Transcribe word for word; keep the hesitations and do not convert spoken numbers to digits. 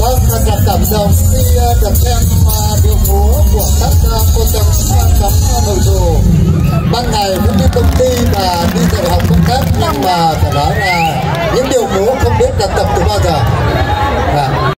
Vâng, thật là cảm động khi được xem điệu múa của các cô cháu trong nội dù. Ban ngày cũng đi công ty và đi dạy học công tác, nhưng mà phải nói là những điệu múa không biết là tập từ bao giờ.